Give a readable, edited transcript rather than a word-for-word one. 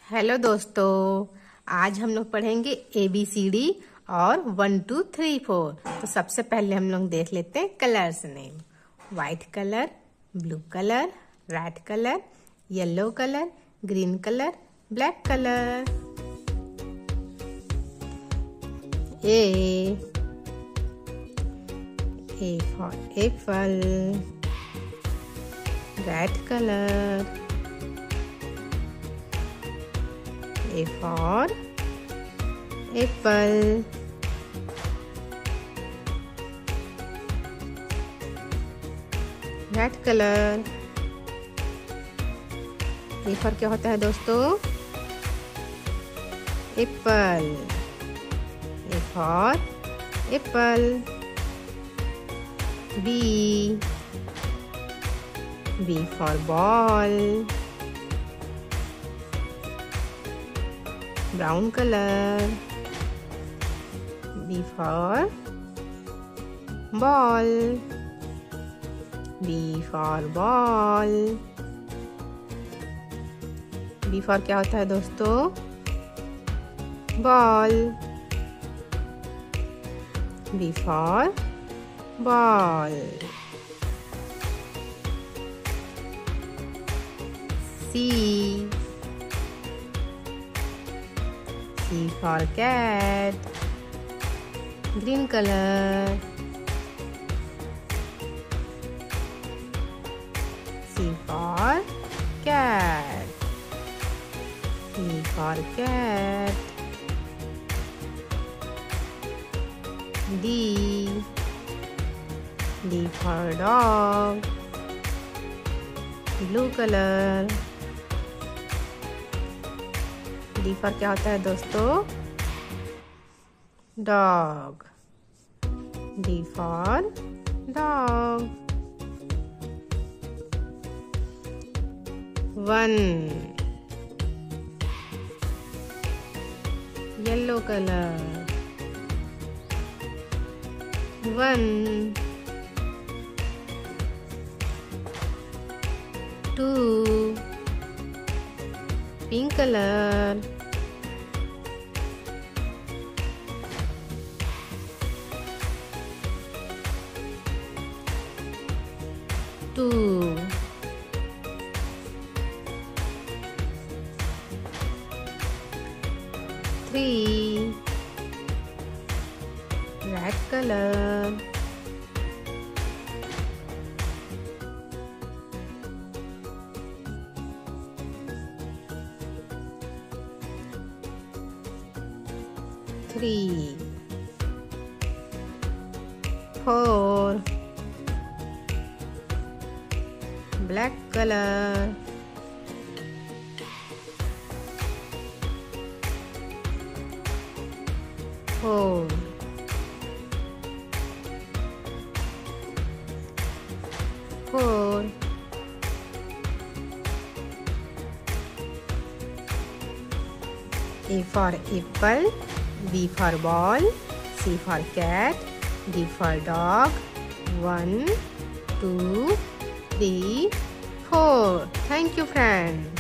Hello दोस्तों, आज हम लोग पढ़ेंगे ABCD और 1 2 3 4। तो सबसे पहले हम लोग देख लेते हैं colours name. White colour, blue colour, red colour, yellow colour, green colour, black colour. A for apple, red color. A for apple. Red color. A for क्या होता है दोस्तों? Apple. A for apple. B for ball. Brown color. B for ball. B for ball. B for क्या होता है दोस्तों? Ball. B for ball. C for cat. Green color. C for cat. C for cat. D for dog. Blue color. D for क्या होता है दोस्तों? Dog. D for dog. 1 yellow color. 1 2 pink color. 2 3 red color. 3 4 black color. 4 4 A for apple. B for ball. C for cat. D for dog. 1 2 3 4. Thank you, friend.